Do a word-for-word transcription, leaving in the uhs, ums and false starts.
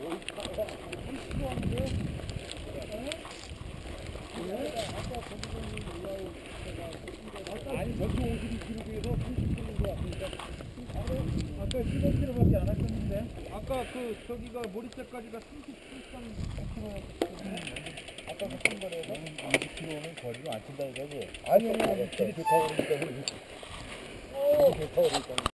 아니 저기 오십이 킬로미터에서 삼십 킬로미터 왔으니까 아까 십오 킬로미터밖에 안 왔었는데 아까 그 저기가 모리째까지가 삼십칠 점 오 킬로미터 아까 그 선거에서 이십 킬로미터는 거리로 안 친다 이거지? 아니 아니 길이 좋다고 그러니까 길이 좋다고 그러니까